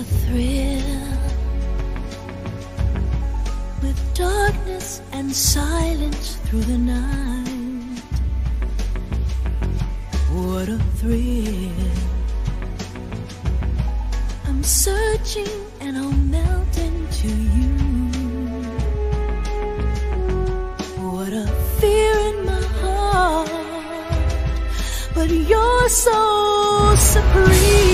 a thrill, with darkness and silence through the night. What a thrill. I'm searching and I'll melt into you. What a fear in my heart, but you're so supreme.